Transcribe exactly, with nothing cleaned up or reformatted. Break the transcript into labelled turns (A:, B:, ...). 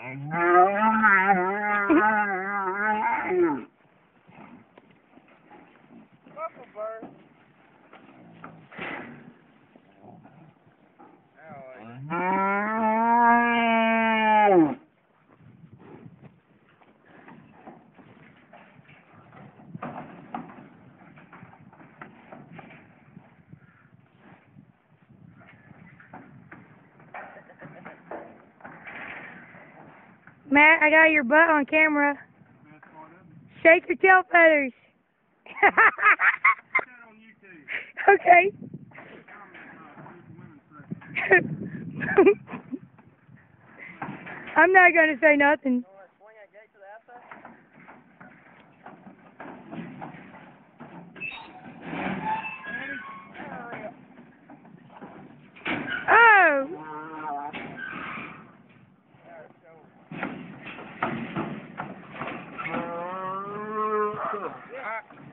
A: Bird.
B: Matt, I got your butt on camera. Shake your tail feathers. Okay. I'm not going to say nothing. Oh!